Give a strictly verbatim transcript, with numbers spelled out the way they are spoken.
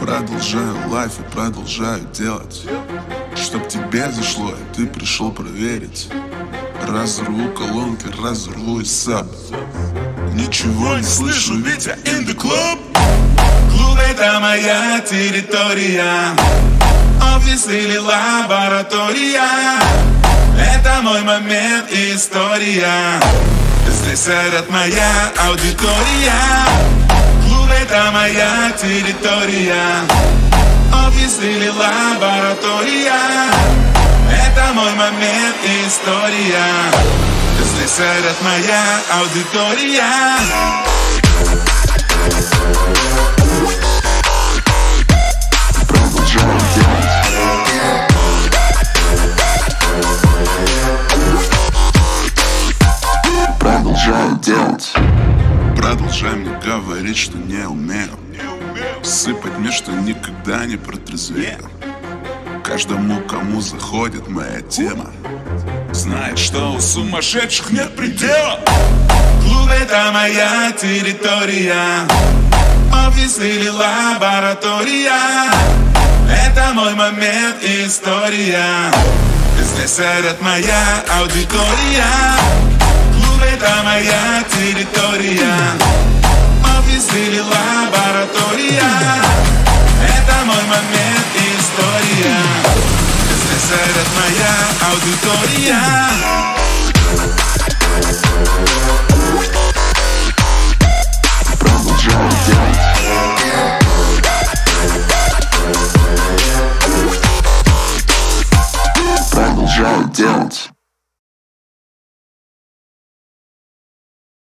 продолжаю лайф и продолжаю делать, чтоб тебе зашло и ты пришел проверить. Разорву колонки, разорву и саб. Ничего не слышу, ведь я in the club. Клуб — это моя территория, офис или лаборатория. Это мой момент и история. Здесь орёт моя аудитория. Клуб — это моя территория, офис или лаборатория. Это мой момент и история. Здесь орёт моя аудитория. Продолжаю делать. Продолжай мне говорить, что не умею, сыпать мне, что никогда не протрезвею. Каждому, кому заходит моя тема, знает, что у сумасшедших нет предела. Клуб — это моя территория, офис или лаборатория. Это мой момент и история. Здесь орёт моя аудитория. Клуб — это моя территория, офис или лаборатория. Это мой момент и история. Здесь орёт моя аудитория.